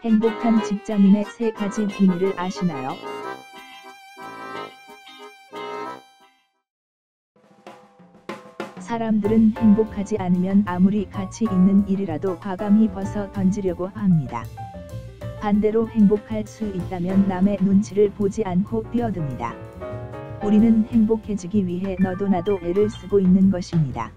행복한 직장인의 3가지 비밀을 아시나요? 사람들은 행복하지 않으면 아무리 가치 있는 일이라도 과감히 벗어 던지려고 합니다. 반대로 행복할 수 있다면 남의 눈치를 보지 않고 뛰어듭니다. 우리는 행복해지기 위해 너도 나도 애를 쓰고 있는 것입니다.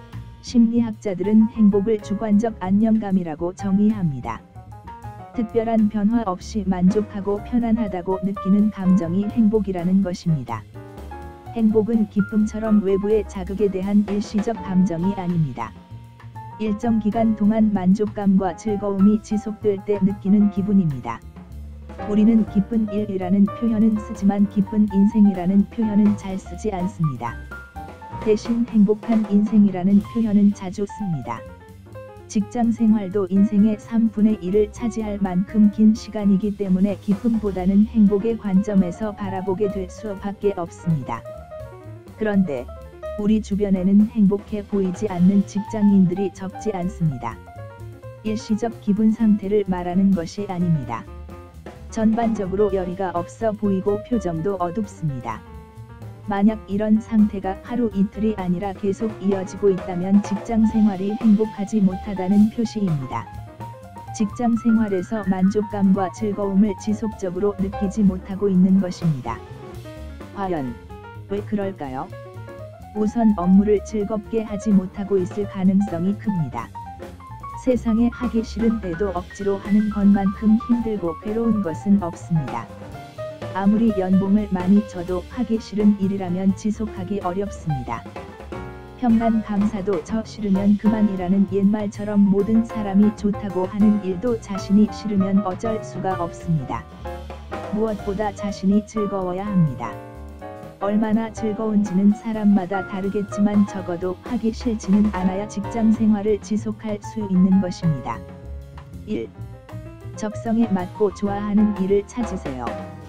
심리학자들은 행복을 주관적 안정감이라고 정의합니다. 특별한 변화 없이 만족하고 편안하다고 느끼는 감정이 행복이라는 것입니다. 행복은 기쁨처럼 외부의 자극에 대한 일시적 감정이 아닙니다. 일정 기간 동안 만족감과 즐거움이 지속될 때 느끼는 기분입니다. 우리는 기쁜 일이라는 표현은 쓰지만 기쁜 인생이라는 표현은 잘 쓰지 않습니다. 대신 행복한 인생이라는 표현은 자주 씁니다. 직장 생활도 인생의 3분의 1을 차지할 만큼 긴 시간이기 때문에 기쁨보다는 행복의 관점에서 바라보게 될 수밖에 없습니다. 그런데 우리 주변에는 행복해 보이지 않는 직장인들이 적지 않습니다. 일시적 기분 상태를 말하는 것이 아닙니다. 전반적으로 열의가 없어 보이고 표정도 어둡습니다. 만약 이런 상태가 하루 이틀이 아니라 계속 이어지고 있다면 직장 생활이 행복하지 못하다는 표시입니다. 직장 생활에서 만족감과 즐거움을 지속적으로 느끼지 못하고 있는 것입니다. 과연 왜 그럴까요? 우선 업무를 즐겁게 하지 못하고 있을 가능성이 큽니다. 세상에 하기 싫은 때도 억지로 하는 것만큼 힘들고 괴로운 것은 없습니다. 아무리 연봉을 많이 줘도 하기 싫은 일이라면 지속하기 어렵습니다. 평간 감사도 저 싫으면 그만이라는 옛말처럼 모든 사람이 좋다고 하는 일도 자신이 싫으면 어쩔 수가 없습니다. 무엇보다 자신이 즐거워야 합니다. 얼마나 즐거운지는 사람마다 다르겠지만 적어도 하기 싫지는 않아야 직장 생활을 지속할 수 있는 것입니다. 1. 적성에 맞고 좋아하는 일을 찾으세요.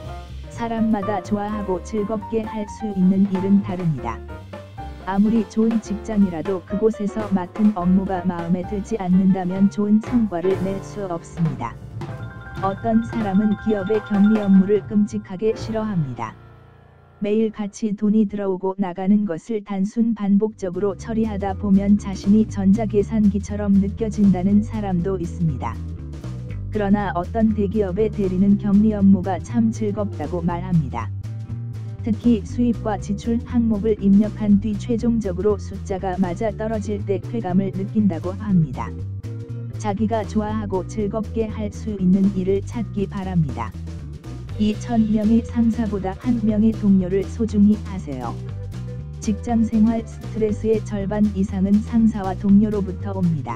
사람마다 좋아하고 즐겁게 할 수 있는 일은 다릅니다. 아무리 좋은 직장이라도 그곳에서 맡은 업무가 마음에 들지 않는다면 좋은 성과를 낼 수 없습니다. 어떤 사람은 기업의 격리 업무를 끔찍하게 싫어합니다. 매일 같이 돈이 들어오고 나가는 것을 단순 반복적으로 처리하다 보면 자신이 전자계산기처럼 느껴진다는 사람도 있습니다. 그러나 어떤 대기업의 대리는 격리 업무가 참 즐겁다고 말합니다. 특히 수입과 지출 항목을 입력한 뒤 최종적으로 숫자가 맞아 떨어질 때 쾌감을 느낀다고 합니다. 자기가 좋아하고 즐겁게 할 수 있는 일을 찾기 바랍니다. 2,000명의 상사보다 1명의 동료를 소중히 하세요. 직장 생활 스트레스의 절반 이상은 상사와 동료로부터 옵니다.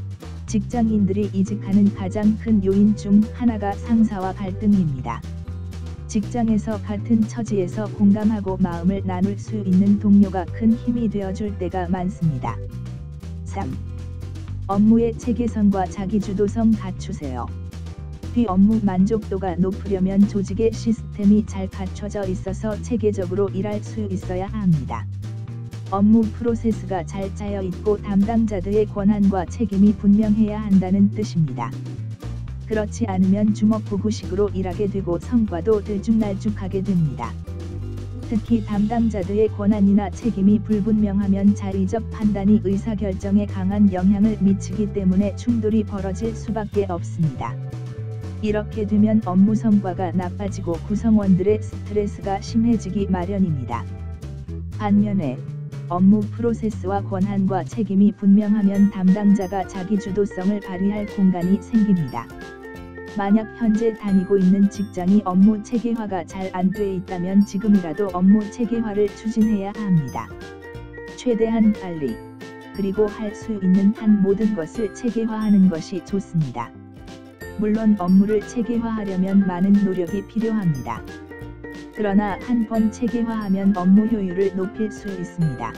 직장인들이 이직하는 가장 큰 요인 중 하나가 상사와 갈등입니다. 직장에서 같은 처지에서 공감하고 마음을 나눌 수 있는 동료가 큰 힘이 되어줄 때가 많습니다. 3. 업무의 체계성과 자기주도성 갖추세요. 업무 만족도가 높으려면 조직의 시스템이 잘 갖춰져 있어서 체계적으로 일할 수 있어야 합니다. 업무 프로세스가 잘 짜여 있고 담당자들의 권한과 책임이 분명해야 한다는 뜻입니다. 그렇지 않으면 주먹구구식으로 일하게 되고 성과도 들쭉날쭉하게 됩니다. 특히 담당자들의 권한이나 책임이 불분명하면 자의적 판단이 의사결정에 강한 영향을 미치기 때문에 충돌이 벌어질 수밖에 없습니다. 이렇게 되면 업무 성과가 나빠지고 구성원들의 스트레스가 심해지기 마련입니다. 반면에 업무 프로세스와 권한과 책임이 분명하면 담당자가 자기주도성을 발휘할 공간이 생깁니다. 만약 현재 다니고 있는 직장이 업무 체계화가 잘 안 돼 있다면 지금이라도 업무 체계화를 추진해야 합니다. 최대한 빨리, 그리고 할 수 있는 한 모든 것을 체계화하는 것이 좋습니다. 물론 업무를 체계화하려면 많은 노력이 필요합니다. 그러나 한 번 체계화하면 업무 효율을 높일 수 있습니다.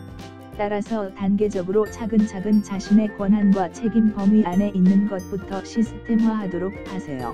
따라서 단계적으로 차근차근 자신의 권한과 책임 범위 안에 있는 것부터 시스템화하도록 하세요.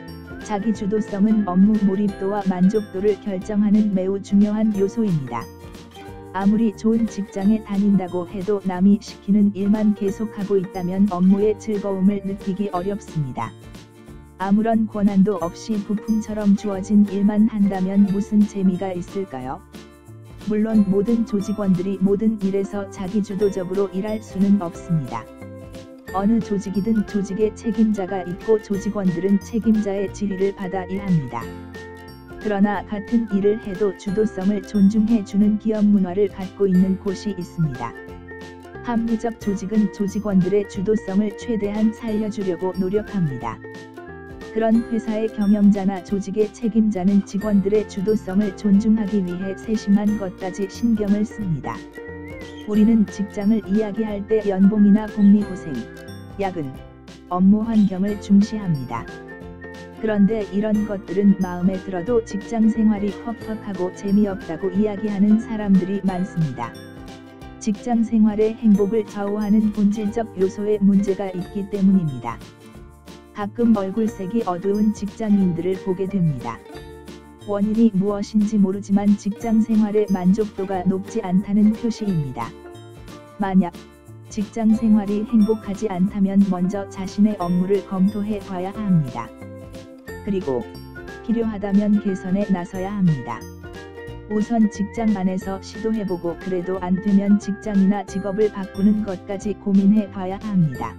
자기주도성은 업무 몰입도와 만족도를 결정하는 매우 중요한 요소입니다. 아무리 좋은 직장에 다닌다고 해도 남이 시키는 일만 계속하고 있다면 업무의 즐거움을 느끼기 어렵습니다. 아무런 권한도 없이 부품처럼 주어진 일만 한다면 무슨 재미가 있을까요? 물론 모든 조직원들이 모든 일에서 자기주도적으로 일할 수는 없습니다. 어느 조직이든 조직의 책임자가 있고 조직원들은 책임자의 지휘를 받아 일합니다. 그러나 같은 일을 해도 주도성을 존중해주는 기업 문화를 갖고 있는 곳이 있습니다. 합리적 조직은 조직원들의 주도성을 최대한 살려주려고 노력합니다. 그런 회사의 경영자나 조직의 책임자는 직원들의 주도성을 존중하기 위해 세심한 것까지 신경을 씁니다. 우리는 직장을 이야기할 때 연봉이나 복리후생, 야근, 업무 환경을 중시합니다. 그런데 이런 것들은 마음에 들어도 직장 생활이 퍽퍽하고 재미없다고 이야기하는 사람들이 많습니다. 직장 생활의 행복을 좌우하는 본질적 요소에 문제가 있기 때문입니다. 가끔 얼굴색이 어두운 직장인들을 보게 됩니다. 원인이 무엇인지 모르지만 직장 생활의 만족도가 높지 않다는 표시입니다. 만약 직장 생활이 행복하지 않다면 먼저 자신의 업무를 검토해 봐야 합니다. 그리고 필요하다면 개선에 나서야 합니다. 우선 직장 안에서 시도해보고 그래도 안 되면 직장이나 직업을 바꾸는 것까지 고민해 봐야 합니다.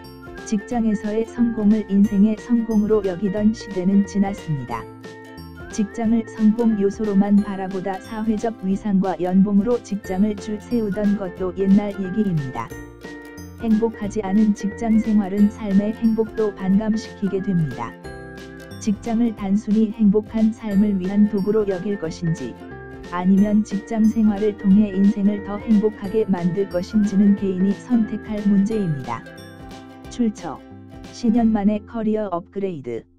직장에서의 성공을 인생의 성공으로 여기던 시대는 지났습니다. 직장을 성공 요소로만 바라보다 사회적 위상과 연봉으로 직장을 줄 세우던 것도 옛날 얘기입니다. 행복하지 않은 직장 생활은 삶의 행복도 반감시키게 됩니다. 직장을 단순히 행복한 삶을 위한 도구로 여길 것인지, 아니면 직장 생활을 통해 인생을 더 행복하게 만들 것인지는 개인이 선택할 문제입니다. 출처: 10년 만에 커리어 업그레이드.